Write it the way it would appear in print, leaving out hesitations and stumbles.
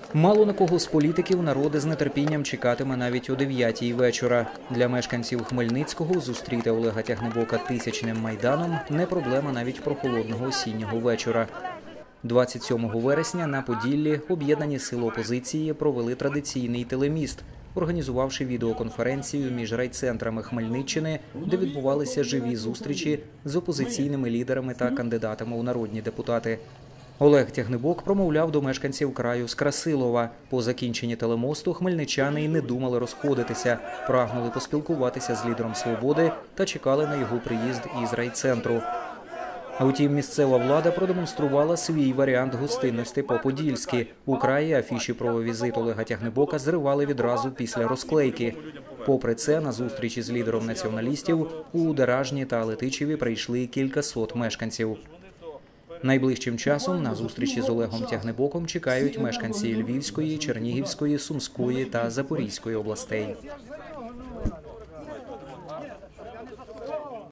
Мало на кого з політиків народ з нетерпінням чекатиме навіть о 9-й вечора. Для мешканців Хмельницького зустріти Олега Тягнебока тисячним майданом не проблема навіть прохолодного осіннього вечора. 27 вересня на Поділлі об'єднані сили опозиції провели традиційний телеміст, організувавши відеоконференцію між райцентрами Хмельниччини, де відбувалися живі зустрічі з опозиційними лідерами та кандидатами у народні депутати. Олег Тягнебок промовляв до мешканців краю з Красилова. По закінченні телемосту хмельничани й не думали розходитися, прагнули поспілкуватися з лідером «Свободи» та чекали на його приїзд із райцентру. А втім, місцева влада продемонструвала свій варіант гостинності по-подільськи. У краї афіші про візит Олега Тягнебока зривали відразу після розклейки. Попри це, на зустрічі з лідером націоналістів у Деражні та Летичеві прийшли кількасот мешканців. Найближчим часом на зустрічі з Олегом Тягнебоком чекають мешканці Львівської, Чернігівської, Сумської та Запорізької областей.